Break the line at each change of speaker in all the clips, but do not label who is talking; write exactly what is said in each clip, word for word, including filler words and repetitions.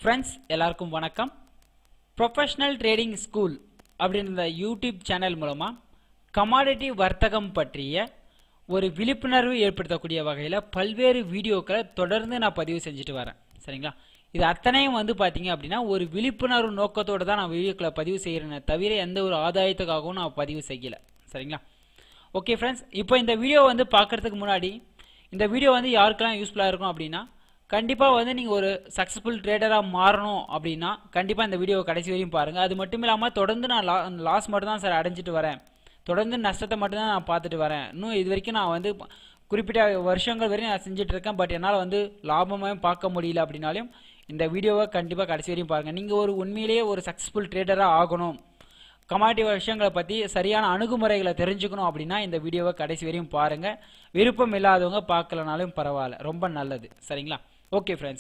Friends, எல்லாருக்கும் வணக்கம். Professional Trading School அப்படின்ற யூடியூப் சேனல் மூலமா கமாடிட்டி வர்த்தகம் பற்றிய ஒரு விழிப்புணர்வு ஏற்படுத்தக்கூடிய வகையில் பல்வேறு வீடியோக்களை தொடர்ந்து நான் பதிவு செஞ்சுட்டு வரேன். சரிங்களா? இது அத்தனையும் வந்து பார்த்தீங்க அப்படின்னா ஒரு விழிப்புணர்வு நோக்கத்தோடு தான் நான் வீடியோக்களை பதிவு செய்கிறேனே தவிர எந்த ஒரு ஆதாயத்துக்காகவும் நான் பதிவு செய்யலை. சரிங்களா? ஓகே ஃப்ரெண்ட்ஸ், இப்போ இந்த வீடியோ வந்து பார்க்குறதுக்கு முன்னாடி இந்த வீடியோ வந்து யாருக்கெல்லாம் யூஸ்ஃபுல்லாக இருக்கும் அப்படின்னா, கண்டிப்பாக வந்து நீங்கள் ஒரு சக்ஸஸ்ஃபுல் ட்ரேடராக மாறணும் அப்படின்னா கண்டிப்பாக இந்த வீடியோ கடைசி வரையும் பாருங்கள். அது மட்டும் இல்லாமல் தொடர்ந்து நான் லா லாஸ் மட்டும் தான் சார் அடைஞ்சிட்டு வரேன், தொடர்ந்து நஷ்டத்தை மட்டும்தான் நான் பார்த்துட்டு வரேன், இன்னும் இது வரைக்கும் நான் வந்து குறிப்பிட்ட வருஷங்கள் வரையும் நான் செஞ்சுட்ருக்கேன், பட் என்னால் வந்து லாபமாக பார்க்க முடியல அப்படின்னாலும் இந்த வீடியோவை கண்டிப்பாக கடைசி வரையும் பாருங்கள். நீங்கள் ஒரு உண்மையிலேயே ஒரு சக்ஸஸ்ஃபுல் ட்ரேடராக ஆகணும், கமாடிட்டி விஷயங்களை பற்றி சரியான அணுகுமுறைகளை தெரிஞ்சுக்கணும் அப்படின்னா இந்த வீடியோவை கடைசி வரையும் பாருங்கள். விருப்பம் இல்லாதவங்க பார்க்கலனாலும் பரவாயில்ல, ரொம்ப நல்லது. சரிங்களா? ஓகே ஃப்ரெண்ட்ஸ்,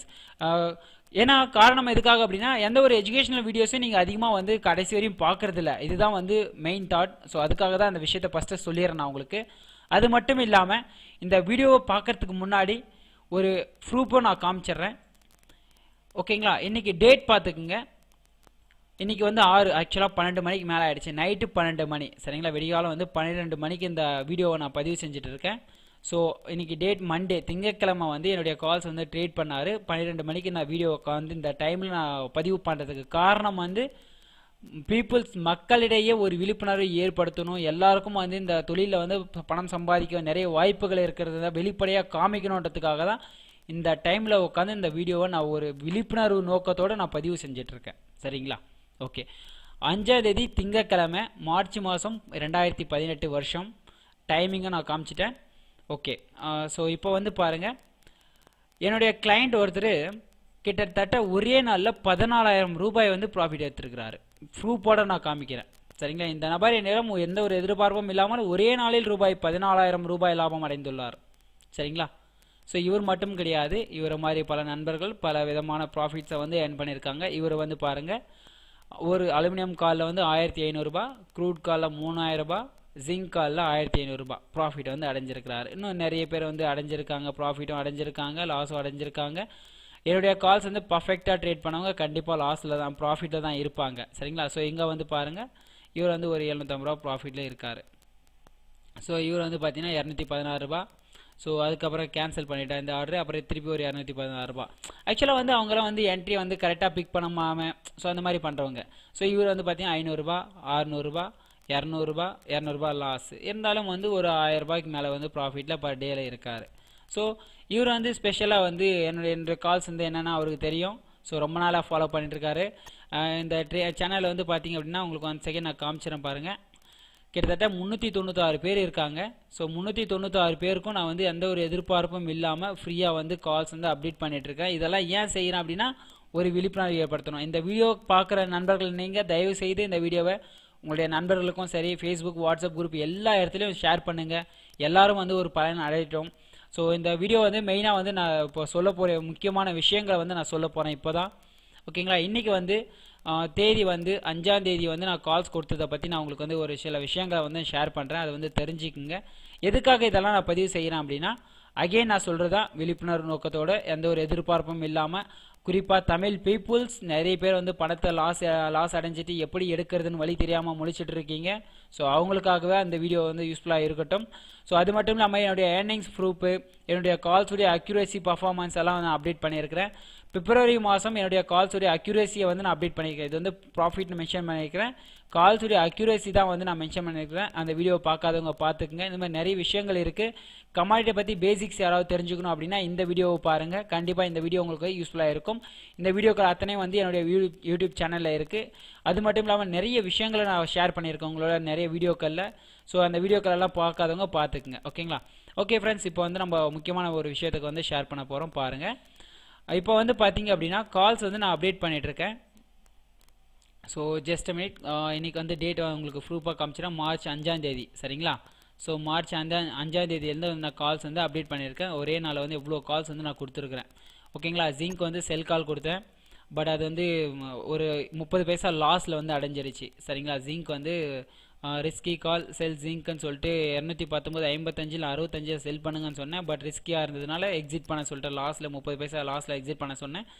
ஏன்னா காரணம் எதுக்காக அப்படின்னா எந்த ஒரு எஜுகேஷனல் வீடியோஸும் நீங்கள் அதிகமாக வந்து கடைசி வரையும் பார்க்குறதில்ல, இதுதான் வந்து மெயின் தாட். ஸோ அதுக்காக தான் அந்த விஷயத்தை ஃபஸ்ட்டு சொல்லிடுறேன் நான் உங்களுக்கு. அது மட்டும் இல்லாமல் இந்த வீடியோவை பார்க்குறதுக்கு முன்னாடி ஒரு ப்ரூஃபும் நான் காமிச்சிட்றேன். ஓகேங்களா? இன்றைக்கி டேட் பார்த்துக்குங்க. இன்றைக்கி வந்து ஆறு ஆக்சுவலாக பன்னெண்டு மணிக்கு மேலே ஆகிடுச்சு, நைட்டு பன்னெண்டு மணி. சரிங்களா? விடிகாலம் வந்து பன்னிரெண்டு மணிக்கு இந்த வீடியோவை நான் பதிவு செஞ்சுட்டு இருக்கேன். ஸோ இன்றைக்கி டேட் மண்டே, திங்கட்கிழமை வந்து என்னுடைய கால்ஸ் வந்து ட்ரேட் பண்ணார். பன்னிரெண்டு மணிக்கு நான் வீடியோவை வந்து இந்த டைமில் நான் பதிவு பண்ணுறதுக்கு காரணம் வந்து பீப்புள்ஸ் மக்களிடையே ஒரு விழிப்புணர்வை ஏற்படுத்தணும், எல்லாருக்கும் வந்து இந்த தொழிலில் வந்து பணம் சம்பாதிக்க நிறைய வாய்ப்புகள் இருக்கிறத வெளிப்படையாக காமிக்கணுன்றதுக்காக தான் இந்த டைமில் உட்காந்து இந்த வீடியோவை நான் ஒரு விழிப்புணர்வு நோக்கத்தோடு நான் பதிவு செஞ்சிட்ருக்கேன். சரிங்களா? ஓகே, அஞ்சாம் தேதி திங்கட்கிழமை மார்ச் மாதம் ரெண்டாயிரத்தி பதினெட்டு வருஷம். டைமிங்கை நான் காமிச்சிட்டேன். ஓகே, ஸோ இப்போ வந்து பாருங்கள், என்னுடைய கிளைண்ட் ஒருத்தர் கிட்டத்தட்ட ஒரே நாளில் பதினாலாயிரம் ரூபாய் வந்து ப்ராஃபிட் எடுத்துருக்கிறாரு. ப்ரூஃபோட நான் காமிக்கிறேன். சரிங்களா? இந்த நபர் என்னிடம் எந்த ஒரு எதிர்பார்ப்பும் இல்லாமல் ஒரே நாளில் ரூபாய் பதினாலாயிரம் ரூபாய் லாபம் அடைந்துள்ளார். சரிங்களா? ஸோ இவர் மட்டும் கிடையாது, இவரை மாதிரி பல நண்பர்கள் பல விதமான ப்ராஃபிட்ஸை வந்து ஏர்ன் பண்ணியிருக்காங்க. இவர் வந்து பாருங்கள், ஒரு அலுமினியம் காலில் வந்து ஆயிரத்தி ஐநூறுரூபா, க்ரூட் காலில் மூணாயிரரூபா, ஜிங்க் காலில் ஆயிரத்தி ஐநூறுரூபா ப்ராஃபிட் வந்து அடைஞ்சிருக்கிறாரு. இன்னும் நிறைய பேர் வந்து அடைஞ்சிருக்காங்க, ப்ராஃபிட்டும் அடைஞ்சிருக்காங்க, லாஸும் அடைஞ்சிருக்காங்க. என்னுடைய கால்ஸ் வந்து பர்ஃபெக்டாக ட்ரேட் பண்ணவங்க கண்டிப்பாக லாஸில் தான் ப்ராஃபிட்டில் தான் இருப்பாங்க. சரிங்களா? ஸோ இங்கே வந்து பாருங்கள், இவர் வந்து ஒரு எழுநூற்றம்பது ரூபா ப்ராஃபிட்டில் இருக்கார். ஸோ இவர் வந்து பார்த்தீங்கன்னா இரநூத்தி பதினாறு ரூபா. ஸோ அதுக்கப்புறம் கேன்சல் பண்ணிட்டேன் இந்த ஆர்டர். அப்புறம் திருப்பி ஒரு இரநூத்தி பதினாறு ரூபா. ஆக்சுவலாக வந்து அவங்களாம் வந்து என்ட்ரி வந்து கரெக்டாக பிக் பண்ணாமல் ஸோ அந்த மாதிரி பண்ணுறவங்க. ஸோ இவர் வந்து பார்த்தீங்கன்னா ஐநூறுரூபா, அறுநூறுபா, இரநூறுபா, இரநூறுபா லாஸ் இருந்தாலும் வந்து ஒரு ஆயிரம் ரூபாய்க்கு மேலே வந்து ப்ராஃபிட்டில் பர் டேயில் இருக்கார். ஸோ இவர் வந்து ஸ்பெஷலாக வந்து என்னுடைய என்னுடைய கால்ஸ் வந்து என்னென்னா அவருக்கு தெரியும். ஸோ ரொம்ப நாளாக ஃபாலோ பண்ணிட்டுருக்காரு. இந்த ட்ரே சேனலில் வந்து பார்த்தீங்க அப்படின்னா உங்களுக்கு ஒன் செகண்ட் நான் காமிச்சிடறேன் பாருங்கள். கிட்டத்தட்ட முந்நூற்றி தொண்ணூற்றாறு பேர் இருக்காங்க. ஸோ முந்நூற்றி தொண்ணூற்றாறு பேருக்கும் நான் வந்து எந்த ஒரு எதிர்பார்ப்பும் இல்லாமல் ஃப்ரீயாக வந்து கால்ஸ் வந்து அப்டேட் பண்ணிகிட்ருக்கேன். இதெல்லாம் ஏன் செய்கிறேன் அப்படின்னா ஒரு விழிப்புணர்வு ஏற்படுத்தணும். இந்த வீடியோ பார்க்குற நண்பர்கள் நீங்கள் தயவு செய்து இந்த வீடியோவை உங்களுடைய நண்பர்களுக்கும் சரி, ஃபேஸ்புக், வாட்ஸ்அப் குரூப் எல்லா இடத்துலையும் ஷேர் பண்ணுங்கள். எல்லோரும் வந்து ஒரு பலன் அடையட்டும். ஸோ இந்த வீடியோ வந்து மெயினாக வந்து நான் இப்போ சொல்ல போகிற முக்கியமான விஷயங்களை வந்து நான் சொல்ல போகிறேன் இப்போ தான். ஓகேங்களா? இன்றைக்கி வந்து தேதி வந்து அஞ்சாம் தேதி வந்து நான் கால்ஸ் கொடுத்ததை பற்றி நான் உங்களுக்கு வந்து ஒரு சில விஷயங்களை வந்து ஷேர் பண்ணுறேன். அதை வந்து தெரிஞ்சுக்குங்க. எதுக்காக இதெல்லாம் நான் பதிவு செய்கிறேன் அப்படின்னா, அகெயின் நான் சொல்கிறதா விழிப்புணர்வு நோக்கத்தோடு எந்த ஒரு எதிர்பார்ப்பும் இல்லாமல், குறிப்பாக தமிழ் பீப்புள்ஸ் நிறைய பேர் வந்து பணத்தை லாஸ் லாஸ் அடைஞ்சிட்டு எப்படி எடுக்கிறதுன்னு வழி தெரியாமல் முழிச்சிட்டு இருக்கீங்க. ஸோ அவங்களுக்காகவே அந்த வீடியோ வந்து யூஸ்ஃபுல்லாக இருக்கட்டும். ஸோ அது மட்டும் இல்லாமல் என்னுடைய ஏர்னிங்ஸ் ப்ரூஃபு, என்னுடைய கால்ஸுடைய அக்யூரேசி பர்ஃபார்மன்ஸ் எல்லாம் நான் அப்டேட் பண்ணியிருக்கிறேன். பிப்ரவரி மாதம் என்னுடைய கால்ஸுடைய அக்யூரேசியை வந்து நான் அப்டேட் பண்ணியிருக்கேன். இது வந்து ப்ராஃபிட்னு மென்ஷன் பண்ணியிருக்கிறேன். கால்ஸுடைய அக்யூரேசி தான் வந்து நான் மென்ஷன் பண்ணியிருக்கிறேன். அந்த வீடியோ பார்க்காதவங்க பார்த்துக்குங்க. இந்த மாதிரி நிறைய விஷயங்கள் இருக்குது. கமாடிட்டியை பற்றி பேசிக்ஸ் யாராவது தெரிஞ்சுக்கணும் அப்படின்னா இந்த வீடியோவை பாருங்கள். கண்டிப்பாக இந்த வீடியோ உங்களுக்கு யூஸ்ஃபுல்லாக இருக்கும். இந்த வீடியோக்கள் அத்தனை வந்து என்னுடைய யூடியூப் சேனலில் இருக்குது. அது மட்டும் இல்லாமல் நிறைய விஷயங்களை நான் ஷேர் பண்ணியிருக்கேன் உங்களோட நிறைய வீடியோக்களில். ஸோ அந்த வீடியோக்கள் எல்லாம் பார்க்காதவங்க பார்த்துக்குங்க. ஓகேங்களா? ஓகே ஃப்ரெண்ட்ஸ், இப்போ வந்து நம்ம முக்கியமான ஒரு விஷயத்துக்கு வந்து ஷேர் பண்ண போகிறோம் பாருங்கள். இப்போ வந்து பார்த்தீங்க அப்படின்னா கால்ஸ் வந்து நான் அப்டேட் பண்ணிகிட்ருக்கேன். So just minute. இன்றைக்கி வந்து டேட் உங்களுக்கு ப்ரூஃபாக காமிச்சினா மார்ச் அஞ்சாம் தேதி. சரிங்களா? ஸோ மார்ச் அஞ்சா அஞ்சாம் தேதியிலேருந்து நான் கால்ஸ் வந்து அப்டேட் பண்ணியிருக்கேன். ஒரே நாளில் வந்து எவ்வளோ கால்ஸ் வந்து நான் கொடுத்துருக்குறேன். ஓகேங்களா? ஜிங்க் வந்து செல் கால் கொடுத்தேன், பட் அது வந்து ஒரு முப்பது பைசா லாஸில் வந்து அடைஞ்சிருச்சு. சரிங்களா? ஜிங்க் வந்து ரிஸ்கி கால் செல் ஜிங்க்னு சொல்லிட்டு இரநூத்தி பத்தொம்பது ஐம்பத்தஞ்சில் அறுபத்தஞ்சு செல் பண்ணுங்கன்னு சொன்னேன். பட் ரிஸ்கியாக இருந்ததுனால எக்ஸிட் பண்ண சொல்லிட்டு லாஸில் முப்பது பைசா லாஸில் எக்ஸிட் பண்ண சொன்னேன்.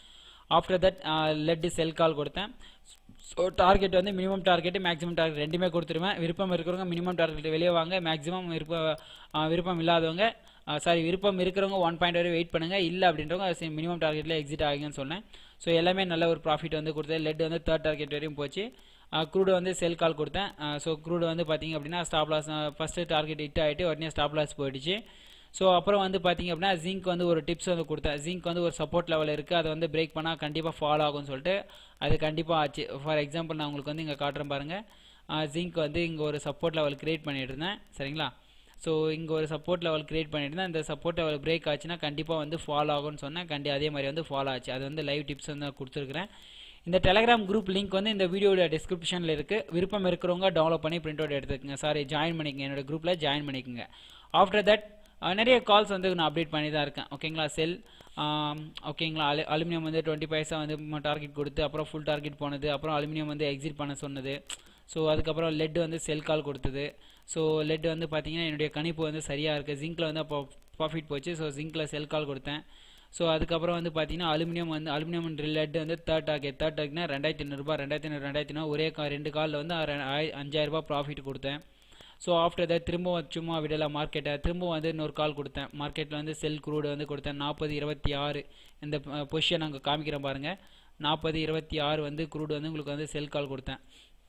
After that lead sell call கொடுத்தேன். ஸோ டார்கெட் வந்து மினிமம் டார்கெட்டு மேக்ஸிமம் டார்கெட் ரெண்டுமே கொடுத்துருவேன். விருப்பம் இருக்கிறவங்க மினிமம் டார்கெட் வெளியே வாங்க, மேக்ஸிமம் விருப்ப விருப்பம் இல்லாதவங்க சாரி விருப்பம் இருக்கிறவங்க ஒன் பாயிண்ட் வரை வெயிட் பண்ணுங்கள், இல்லை அப்படின்றவங்க மினிமம் டார்கெட்டில் எக்ஸிட் ஆகுங்கன்னு சொன்னேன். ஸோ எல்லாமே நல்ல ஒரு ப்ராஃபிட் வந்து கொடுத்தேன். லெட் வந்து தேர்ட் டார்கெட் வரையும் போச்சு. க்ரூடு வந்து செல் கால் கொடுத்தேன். ஸோ க்ரூடு வந்து பார்த்திங்க அப்படின்னா stop loss first target hit ஆகிட்டு உடனே ஸ்டாப் லாஸ் போயிடுச்சு. ஸோ அப்புறம் வந்து பார்த்திங்க அப்படின்னா ஜிங்க் வந்து ஒரு டிப்ஸ் வந்து கொடுத்தேன். ஜிங்க் வந்து ஒரு சப்போர்ட் லெவல் இருக்குது, அதை வந்து பிரேக் பண்ணால் கண்டிப்பாக ஃபாலோ ஆகும்னு சொல்லிட்டு அது கண்டிப்பாக ஆச்சு. ஃபார் எக்ஸாம்பிள் நான் உங்களுக்கு வந்து இங்கே காட்டுறேன் பாருங்கள். ஜிங்க் வந்து இங்கே ஒரு சப்போர்ட் லெவல் க்ரியேட் பண்ணிட்டு இருந்தேன் சரிங்களா. ஸோ இங்கே ஒரு சப்போர்ட் லெவல் க்ரியேட் பண்ணிட்டு இருந்தேன். இந்த சப்போர்ட் லெவல் பிரேக் ஆச்சுன்னா கண்டிப்பாக வந்து ஃபாலோ ஆகும்னு சொன்னேன். கண்டி அதே மாதிரி வந்து ஃபாலோ ஆச்சு. அது வந்து லைவ் டிப்ஸ் வந்து நான் கொடுத்துருக்குறேன். இந்த டெலகிராம் குரூப் லிங்க் வந்து இந்த வீடியோட டிஸ்கிரிப்ஷனில் இருக்குது. விருப்பம் இருக்கிறவங்க டவுன்லோட் பண்ணி பிரிண்ட் அவுட் எடுத்துக்கங்க, சாரி ஜாயின் பண்ணிக்கங்க, என்னோட குரூப்பில் ஜாயின் பண்ணிக்கோங்க. ஆஃப்டர் தட் நிறைய கால்ஸ் வந்து நான் அப்டேட் பண்ணி தான் இருக்கேன் ஓகேங்களா. செல் ஓகேங்களா. அலு அலுமினியம் வந்து டுவெண்ட்டி பைசா வந்து டார்கெட் கொடுத்து அப்புறம் ஃபுல் டார்கெட் போனது, அப்புறம் அலுமினியம் வந்து எக்ஸிட் பண்ண சொன்னது. ஸோ அதுக்கப்புறம் லெட் வந்து செல் கால் கொடுத்தது. ஸோ லெட் வந்து பார்த்தீங்கன்னா என்னுடைய கணிப்பு வந்து சரியாக இருக்குது. ஜிங்கில் வந்து அப்போ ப்ராஃபிட் போச்சு. ஸோ ஜிங்கில் செல் கால் கொடுத்தேன். ஸோ அதுக்கப்புறம் வந்து பார்த்தீங்கன்னா அலுமினியம் வந்து அலுமினியம் லெட் வந்து தேர்ட் டார்கெட் தேர்ட் டார்கெட்னா ரெண்டாயிரத்தி ஐநூறுரூபா ரெண்டாயிரத்தி ஐநூறு ரெண்டாயிரத்தி ஐநூறு ஒரே கா ரெண்டு காலில் வந்து அஞ்சாயிரரூபா ப்ராஃபிட் கொடுத்தேன். ஸோ ஆஃப்டர் தட் திரும்பவும் சும்மா விடலை மார்க்கெட்டை, திரும்பவும் வந்து இன்னொரு கால் கொடுத்தேன். மார்க்கெட்டில் வந்து செல் க்ரூடு வந்து கொடுத்தேன். நாற்பது இருபத்தி ஆறு இந்த பொசிஷன் நாங்கள் காமிக்கிறோம் பாருங்கள். நாற்பது இருபத்தி ஆறு வந்து க்ரூடு வந்து உங்களுக்கு வந்து செல் கால் கொடுத்தேன்.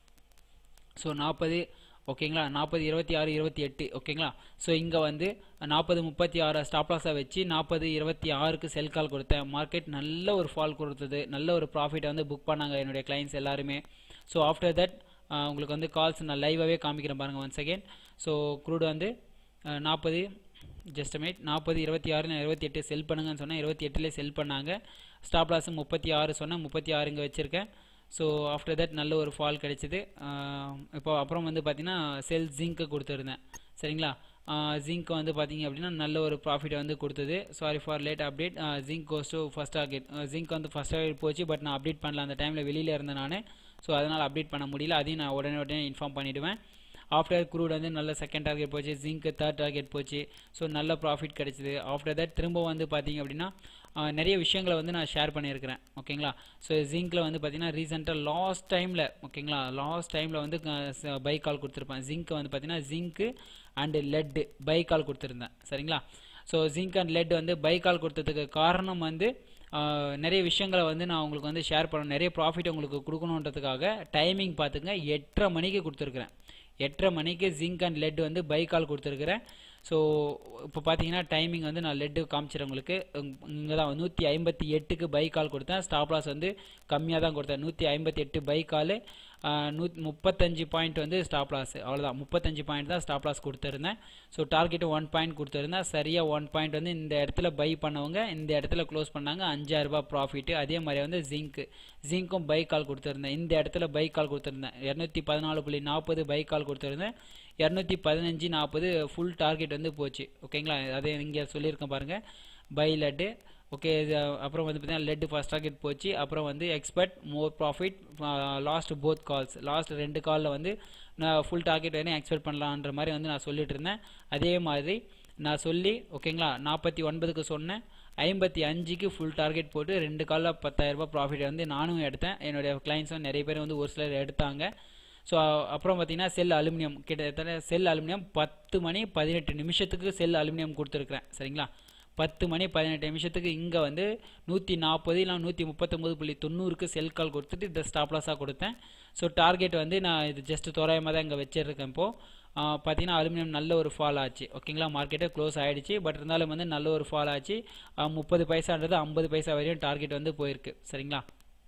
ஸோ நாற்பது ஓகேங்களா, நாற்பது இருபத்தி ஆறு இருபத்தி எட்டு ஓகேங்களா. ஸோ இங்கே வந்து நாற்பது முப்பத்தி ஆறு ஸ்டாப்லாஸாக வச்சு நாற்பது இருபத்தி ஆறுக்கு செல் கால் கொடுத்தேன். மார்க்கெட் நல்ல ஒரு ஃபால் கொடுத்தது, நல்ல ஒரு ப்ராஃபிட்டை வந்து புக் பண்ணாங்க என்னுடைய கிளைண்ட்ஸ் எல்லாருமே. ஸோ ஆஃப்டர் தட் உங்களுக்கு வந்து கால்ஸ் நான் லைவாகவே காமிக்கிறேன் பாருங்கள் ஒன் செகண்ட். ஸோ க்ரூடு வந்து நாற்பது ஜஸ்ட் மினிட் நாற்பது இருபத்தி ஆறு நான் இருபத்தி எட்டு செல் பண்ணுங்கன்னு சொன்னேன். இருபத்தி எட்டுலேயே செல் பண்ணாங்க. ஸ்டாப் லாஸ் முப்பத்தி ஆறு சொன்னேன், முப்பத்தி ஆறு இங்கே வச்சுருக்கேன். ஸோ ஆஃப்டர் தட் நல்ல ஒரு ஃபால் கிடைச்சிது. இப்போ அப்புறம் வந்து பார்த்திங்கன்னா செல் ஜிங்க்கு கொடுத்துருந்தேன் சரிங்களா. ஜிங்க் வந்து பார்த்திங்க அப்படின்னா நல்ல ஒரு ப்ராஃபிட் வந்து கொடுத்தது. Sorry for late update. Zinc goes to first target. Zinc வந்து ஃபஸ்ட் டார்கெட் போச்சு, பட் நான் அப்டேட் பண்ணல அந்த டைமில் வெளியில் இருந்தேன் நான். ஸோ அதனால் அப்டேட் பண்ண முடியல, அதையும் நான் உடனே உடனே இன்ஃபார்ம் பண்ணிவிடுவேன். ஆஃப்டர் க்ரூட் வந்து நல்ல செகண்ட் டார்கெட் போச்சு, ஜிங்க்கு தேர்ட் டார்கெட் போச்சு. ஸோ நல்ல ப்ராஃபிட் கிடைச்சிது. ஆஃப்டர் தட் திரும்ப வந்து பார்த்திங்க அப்படின்னா நிறைய விஷயங்களை வந்து நான் ஷேர் பண்ணியிருக்கிறேன் ஓகேங்களா. ஸோ ஜிங்கில் வந்து பார்த்திங்கன்னா ரீசெண்டாக லாஸ்ட் டைமில் ஓகேங்களா லாஸ்ட் டைமில் வந்து பை கால் கொடுத்துருப்பேன். ஜிங்க்கு வந்து பார்த்திங்கன்னா zinc and lead buy call கொடுத்துருந்தேன் சரிங்களா. ஸோ ஜிங்க் அண்ட் லெட் வந்து பை கால் கொடுத்ததுக்கு காரணம் வந்து நிறைய விஷயங்களை வந்து நான் உங்களுக்கு வந்து ஷேர் பண்ணணும், நிறைய ப்ராஃபிட் உங்களுக்கு கொடுக்கணுன்றதுக்காக டைமிங் பார்த்துங்க. எட்டரை மணிக்கு கொடுத்துருக்குறேன். எட்டரை மணிக்கு ஜிங்க் அண்ட் லெட் வந்து பை கால் கொடுத்துருக்குறேன். ஸோ இப்போ பார்த்தீங்கன்னா டைமிங் வந்து நான் லெட்டு காமிச்சிடறேன் உங்களுக்கு. இங்கே தான் நூற்றி ஐம்பத்தி எட்டுக்கு பை கால் கொடுத்தேன். ஸ்டாப் லாஸ் வந்து கம்மியாக தான் கொடுத்தேன். நூற்றி ஐம்பத்தி எட்டு பை கால் நூ முப்பத்தஞ்சு பாயிண்ட் வந்து ஸ்டாப் லாஸ், அவ்வளோதான். முப்பத்தஞ்சு பாயிண்ட் தான் ஸ்டாப் லாஸ் கொடுத்துருந்தேன். ஸோ டார்கெட்டு ஒன் பாயிண்ட் கொடுத்துருந்தேன். சரியாக ஒன் பாயிண்ட் வந்து இந்த இடத்துல பை பண்ணவங்க இந்த இடத்துல க்ளோஸ் பண்ணாங்க, அஞ்சாயிரரூபா ப்ராஃபிட்டு. அதே மாதிரி வந்து ஜிங்க்கு ஜிங்க்கும் பை கால் கொடுத்துருந்தேன். இந்த இடத்துல பை கால் கொடுத்துருந்தேன். இரநூத்தி பதினாலு புள்ளி நாற்பது பை கால் கொடுத்துருந்தேன். இரநூத்தி பதினஞ்சு நாற்பது ஃபுல் டார்கெட் வந்து போச்சு ஓகேங்களா. அதே இங்கே சொல்லியிருக்கேன் பாருங்கள் பை லெட்டு ஓகே. அப்புறம் வந்து பார்த்தீங்கன்னா லெட் ஃபஸ்ட் டார்கெட் போச்சு. அப்புறம் வந்து expect more profit last both calls, last ரெண்டு காலில் வந்து நான் ஃபுல் டார்கெட் வேணும் எக்ஸ்பெக்ட் பண்ணலான்ற மாதிரி வந்து நான் சொல்லிட்டு இருந்தேன். அதே மாதிரி நான் சொல்லி ஓகேங்களா நாற்பத்தி ஒன்பதுக்கு சொன்னேன். ஐம்பத்தி அஞ்சுக்கு ஃபுல் டார்கெட் போட்டு ரெண்டு காலில் பத்தாயிரரூபா ப்ராஃபிட் வந்து நானும் எடுத்தேன். என்னுடைய கிளைண்ட்ஸும் நிறைய பேர் வந்து ஒரு சிலர் எடுத்தாங்க. ஸோ அப்புறம் பார்த்தீங்கன்னா செல் அலுமினியம் கிட்டத்தட்ட செல் அலுமினியம் பத்து மணி பதினெட்டு நிமிஷத்துக்கு செல் அலுமினியம் கொடுத்துருக்குறேன் சரிங்களா. பத்து மணி பதினெட்டு நிமிஷத்துக்கு இங்கே வந்து நூற்றி நாற்பது இல்லை நூற்றி முப்பத்தொம்பது புள்ளி தொண்ணூறுக்கு செல் கால் கொடுத்துட்டு இந்த ஸ்டாப் லாஸாக கொடுத்தேன். ஸோ டார்கெட் வந்து நான் இது ஜஸ்ட் தோராயமாக தான் இங்கே வச்சிருக்கேன். இப்போது பார்த்தீங்கன்னா அலுமினியம் நல்ல ஒரு ஃபால் ஆச்சு ஓகேங்களா. மார்க்கெட்டே க்ளோஸ் ஆகிடுச்சு, பட் இருந்தாலும் வந்து நல்ல ஒரு ஃபால் ஆச்சு. முப்பது பைசான்றது ஐம்பது பைசா வரையும் டார்கெட் வந்து போயிருக்கு சரிங்களா.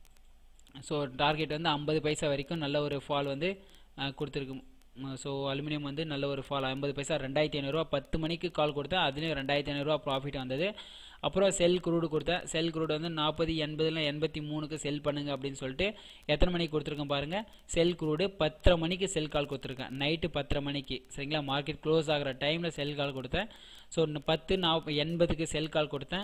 ஸோ டார்கெட் வந்து ஐம்பது பைசா வரைக்கும் நல்ல ஒரு ஃபால் வந்து கொடுத்துருக்கு. ஸோ அலுமினியம் வந்து நல்ல ஒரு ஃபால் ஐம்பது பைசா ரெண்டாயிரத்தி ஐநூறுரூவா பத்து மணிக்கு கால் கொடுத்தேன். அதுலேயும் ரெண்டாயிரத்தி ஐநூறுரூவா ப்ராஃபிட் வந்தது. அப்புறம் செல் க்ரூடு கொடுத்தேன். செல் க்ரூடு வந்து நாற்பது எண்பதுல எண்பத்தி மூணுக்கு செல் பண்ணுங்க அப்படின்னு சொல்லிட்டு எத்தனை மணிக்கு கொடுத்துருக்கேன் பாருங்கள். செல் க்ரூடு பத்தரை மணிக்கு செல் கால் கொடுத்துருக்கேன். நைட்டு பத்தரை மணிக்கு சரிங்களா. மார்க்கெட் க்ளோஸ் ஆகிற டைமில் செல் கால் கொடுத்தேன். ஸோ பத்து நாற்ப எண்பதுக்கு செல் கால் கொடுத்தேன்.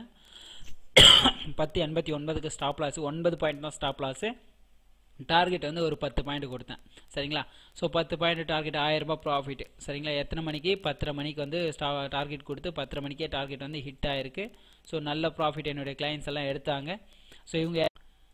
பத்து எண்பத்தி ஒன்பதுக்கு ஸ்டாப் லாஸ், ஒன்பது பாயிண்ட் தான் ஸ்டாப் லாஸு. டார்கெட் வந்து ஒரு பத்து பாயிண்ட் கொடுத்தேன் சரிங்களா. ஸோ பத்து பாயிண்ட் டார்கெட் ஆயிரரூபா ப்ராஃபிட் சரிங்களா. எத்தனை மணிக்கு பத்தரை மணிக்கு வந்து ஸ்டா டார்கெட் கொடுத்து பத்தரை மணிக்கே டார்கெட் வந்து ஹிட் ஆகிருக்கு. ஸோ நல்ல ப்ராஃபிட் என்னுடைய கிளைண்ட்ஸ் எல்லாம் எடுத்தாங்க. ஸோ இவங்க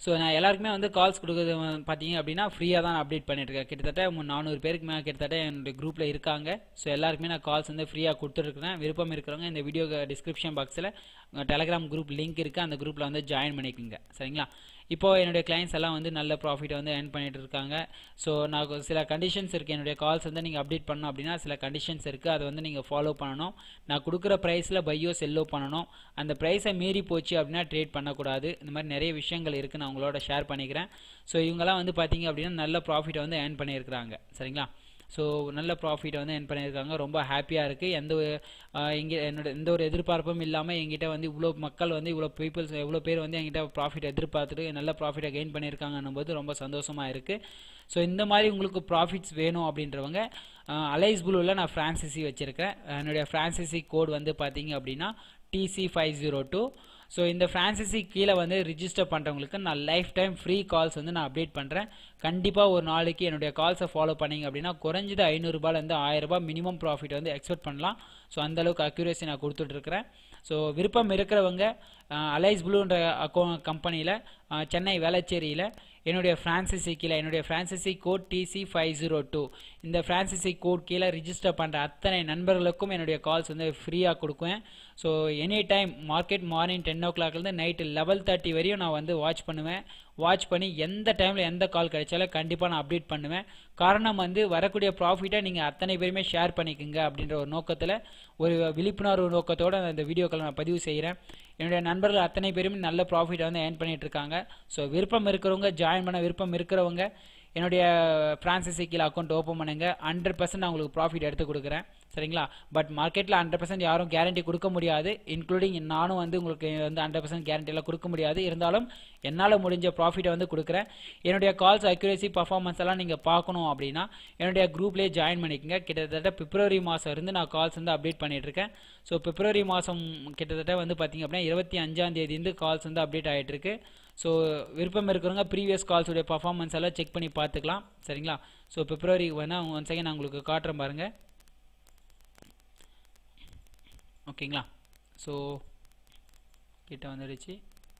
ஸோ நான் எல்லாருக்குமே வந்து கால்ஸ் கொடுக்குறது பார்த்தீங்க அப்படின்னா ஃப்ரீயாக தான் அப்டேட் பண்ணிட்டுருக்கேன். கிட்டத்தட்ட நானூறு பேருக்கு மேலே கிட்டத்தட்ட என்னுடைய குரூப்பில் இருக்காங்க. ஸோ எல்லாருக்குமே நான் கால்ஸ் வந்து ஃப்ரீயாக கொடுத்துருக்குறேன். விருப்பம் இருக்கிறவங்க இந்த வீடியோ டிஸ்கிரிப்ஷன் பாக்ஸில் டெலகிராம் குரூப் லிங்க் இருக்குது, அந்த குரூப்பில் வந்து ஜாயின் பண்ணிக்கோங்க. சரிங்களா? இப்போது என்னுடைய கிளைண்ட்ஸ் எல்லாம் வந்து நல்ல ப்ராஃபிட்டை வந்து ஏர்ன் பண்ணிட்டு இருக்காங்க. ஸோ நான் சில கண்டிஷன்ஸ் இருக்குது. என்னுடைய கால்ஸ் வந்து நீங்கள் அப்டேட் பண்ணணும் அப்படின்னா சில கண்டிஷன்ஸ் இருக்குது, அதை வந்து நீங்கள் ஃபாலோ பண்ணணும். நான் கொடுக்குற ப்ரைஸில் பையோ செல்லோ பண்ணணும். அந்த ப்ரைஸை மீறி போச்சு அப்படின்னா ட்ரேட் பண்ணக்கூடாது. இந்த மாதிரி நிறைய விஷயங்கள் இருக்குது, நான் உங்களோட ஷேர் பண்ணிக்கிறேன். ஸோ இவங்கெல்லாம் வந்து பார்த்தீங்க அப்படின்னா நல்ல ப்ராஃபிட்டை வந்து ஏர்ன் பண்ணியிருக்கிறாங்க. சரிங்களா? ஸோ நல்ல ப்ராஃபிட்டை வந்து ஏர்ன் பண்ணியிருக்காங்க. ரொம்ப ஹாப்பியாக இருக்குது. எந்த இங்கே என்னோட எந்த ஒரு எதிர்பார்ப்பும் இல்லாமல் எங்கிட்ட வந்து இவ்வளோ மக்கள் வந்து இவ்வளோ பீப்புள்ஸ் எவ்வளோ பேர் வந்து எங்கிட்ட ப்ராஃபிட் எதிர்பார்த்துட்டு நல்ல ப்ராஃபிட்டை கெயின் பண்ணியிருக்காங்கன்னும் போது ரொம்ப சந்தோஷமாக இருக்குது. ஸோ இந்த மாதிரி உங்களுக்கு ப்ராஃபிட்ஸ் வேணும் அப்படின்றவங்க அலைஸ் ப்ளூவில் நான் ஃப்ரான்சிசி வச்சுருக்கேன். என்னுடைய ஃப்ரான்சிசி கோட் வந்து பார்த்தீங்க அப்படின்னா T C five zero two. So இந்த ஃப்ரான்சிசி கீழே வந்து ரிஜிஸ்டர் பண்ணுறவங்களுக்கு நான் லைஃப் டைம் ஃப்ரீ கால்ஸ் வந்து நான் அப்டேட் பண்ணுறேன். கண்டிப்பாக ஒரு நாளைக்கு என்னுடைய கால்ஸை ஃபாலோ பண்ணிங்க அப்படின்னா குறைஞ்சது ஐநூறுரூபாலேருந்து ஆயிரரூபா மினிமம் ப்ராஃபிட் வந்து எக்ஸ்பெக்ட் பண்ணலாம். ஸோ அந்தளவுக்கு அக்யூரேசி நான் கொடுத்துட்ருக்கிறேன். ஸோ விருப்பம் இருக்கிறவங்க அலைஸ் ப்ளூன்ற அக்கௌண்ட் கம்பெனியில் சென்னை வேளச்சேரியில் என்னுடைய ஃப்ரான்சிசி கீழே என்னுடைய franchisee code T C five zero two இந்த ஃப்ரான்சிசி கோட் கீழே ரிஜிஸ்டர் பண்ணுற அத்தனை நண்பர்களுக்கும் என்னுடைய கால்ஸ் வந்து ஃப்ரீயாக கொடுக்குவேன். So any time market morning ten ஓ கிளாக்லேருந்து நைட்டு லெவல் தேர்ட்டி வரையும் நான் வந்து வாட்ச் பண்ணுவேன். வாட்ச் பண்ணி எந்த டைமில் எந்த கால் கிடைச்சாலும் கண்டிப்பாக நான் அப்டேட் பண்ணுவேன். காரணம் வந்து வரக்கூடிய ப்ராஃபிட்டை நீங்கள் அத்தனை பேருமே ஷேர் பண்ணிக்கோங்க அப்படின்ற ஒரு நோக்கத்தில், ஒரு விழிப்புணர்வு நோக்கத்தோடு இந்த வீடியோக்களை நான் பதிவு செய்கிறேன். என்னுடைய நண்பர்கள் அத்தனை பேருமே நல்ல ப்ராஃபிட்டை வந்து ஏர்ன் பண்ணிகிட்டு இருக்காங்க. ஸோ விருப்பம் இருக்கிறவங்க ஜாயின் பண்ண விருப்பம் இருக்கிறவங்க என்னுடைய ஃப்ரான்சிசி கீழே அக்கௌண்ட் ஓப்பன் பண்ணுங்க. ஹண்ட்ரட் பர்சன்ட் நான் உங்களுக்கு ப்ராஃபிட் எடுத்து கொடுக்குறேன். சரிங்களா? பட் மார்க்கெட்டில் ஹண்ட்ரட் பர்சன்ட் யாரும் கேரண்டி கொடுக்க முடியாது. இன்க்ளூடிங் நானும் வந்து உங்களுக்கு வந்து ஹண்ட்ரட் பர்சன்ட் கேரண்டியெல்லாம் கொடுக்க முடியாது. இருந்தாலும் என்னால் முடிஞ்ச ப்ராஃபிட்டை வந்து கொடுக்குறேன். என்னுடைய கால்ஸ் அக்யூரேசி பர்ஃபார்மன்ஸ் எல்லாம் நீங்கள் பார்க்கணும் அப்படின்னா என்னுடைய குரூப்லேயே ஜாயின் பண்ணிக்கோங்க. கிட்டத்தட்ட பிப்ரவரி மாதம் இருந்து நான் கால்ஸ் வந்து அப்டேட் பண்ணிகிட்ருக்கேன். ஸோ பிப்ரவரி மாதம் கிட்டத்தட்ட வந்து பார்த்திங்க அப்படின்னா இருபத்தி அஞ்சாம் தேதி இருந்து கால்ஸ் வந்து அப்டேட் ஆகிட்டுருக்கு. ஸோ விருப்பம் இருக்கிறவங்க ப்ரீவியஸ் கால்ஸுடைய பர்ஃபார்மன்ஸ் எல்லாம் செக் பண்ணி பார்த்துக்கலாம். சரிங்களா? ஸோ பிப்ரவரி வேணால் ஒன் செகண்ட் நான் உங்களுக்கு காட்டுறேன் பாருங்கள். ஓகேங்களா? ஸோ கிட்ட வந்துடுச்சு.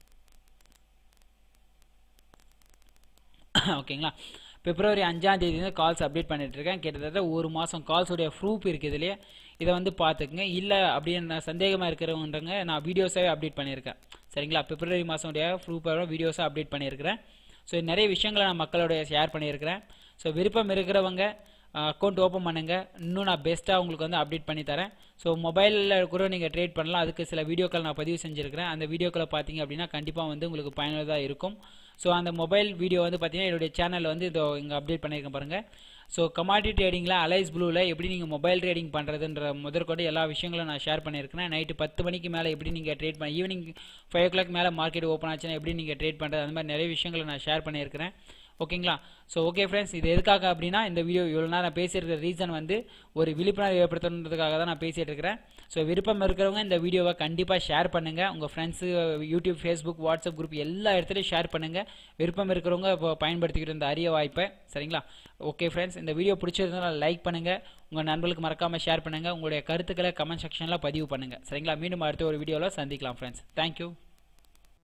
ஓகேங்களா? பிப்ரவரி அஞ்சாம் தேதி வந்து கால்ஸ் அப்டேட் பண்ணிட்டுருக்கேன். கிட்டத்தட்ட ஒரு மாதம் கால்ஸுடைய ப்ரூஃப் இருக்குது இதுலேயே. இதை வந்து பார்த்துக்குங்க. இல்லை அப்படின்னு சந்தேகமாக இருக்கிறவன்றங்க நான் வீடியோஸாகவே அப்டேட் பண்ணியிருக்கேன். சரிங்களா? பிப்ரவரி மாதமுடைய ப்ரூஃபாக வீடியோஸாக அப்டேட் பண்ணியிருக்கிறேன். ஸோ நிறைய விஷயங்களை நான் மக்களோட ஷேர் பண்ணியிருக்கிறேன். ஸோ விருப்பம் இருக்கிறவங்க அக்கௌண்ட் ஓப்பன் பண்ணுங்கள். இன்னும் நான் பெஸ்ட்டாக உங்களுக்கு வந்து அப்டேட் பண்ணி தரேன். ஸோ மொபைலில் கூட நீங்கள் ட்ரேட் பண்ணலாம். அதுக்கு சில வீடியோக்கள் நான் பதிவு செஞ்சுருக்கிறேன். அந்த வீடியோக்களை பார்த்தீங்க அப்படின்னா கண்டிப்பாக வந்து உங்களுக்கு பயனுள்ளதாக இருக்கும். ஸோ அந்த மொபைல் வீடியோ வந்து பார்த்தீங்கன்னா என்னுடைய சேனலில் வந்து இதோ இங்கே அப்டேட் பண்ணியிருக்கேன் பாருங்கள். ஸோ கமாடிட்டி ட்ரேடிங்கில் அலைஸ் ப்ளூவில் எப்படி நீங்கள் மொபைல் ட்ரேடிங் பண்ணுறதுன்ற முதற்கொண்டு எல்லா விஷயங்களும் நான் ஷேர் பண்ணியிருக்கிறேன். நைட்டு பத்து மணிக்கு மேலே எப்படி நீங்கள் ட்ரேட் பண்ண, ஈவினிங் ஃபைவ் ஓ கிளாக் மேலே மார்க்கெட் ஓப்பன் ஆச்சுன்னா எப்படி நீங்கள் ட்ரேட் பண்ணுறது, அந்த மாதிரி நிறைய விஷயங்களை நான் ஷேர் பண்ணியிருக்கிறேன். ஓகேங்களா? ஸோ ஓகே ஃப்ரெண்ட்ஸ், இது எதுக்காக அப்படின்னா இந்த வீடியோ இவ்வளோ நேரம் நான் பேசியிருக்கிற ரீசன் வந்து ஒரு விழிப்புணர்வு ஏற்படுத்துறதுக்காக தான் நான் பேசிகிட்டு இருக்கிறேன். ஸோ விருப்பம் இருக்கிறவங்க இந்த வீடியோவை கண்டிப்பாக ஷேர் பண்ணுங்கள். உங்கள் friends, YouTube, Facebook, WhatsApp group எல்லா இடத்துலையும் ஷேர் பண்ணுங்கள். விருப்பம் இருக்கிறவங்க இப்போ பயன்படுத்திக்கிட்டு இருந்த அரிய வாய்ப்பை. சரிங்களா? ஓகே ஃப்ரெண்ட்ஸ், இந்த வீடியோ பிடிச்சிருந்தனால லைக் பண்ணுங்கள். உங்கள் நண்பர்களுக்கு மறக்காமல் ஷேர் பண்ணுங்கள். உங்களுடைய கருத்துக்களை கமெண்ட் செக்ஷனில் பதிவு பண்ணுங்கள். சரிங்களா? மீண்டும் அடுத்த ஒரு வீடியோவில் சந்திக்கலாம் ஃப்ரெண்ட்ஸ். தேங்க்யூ.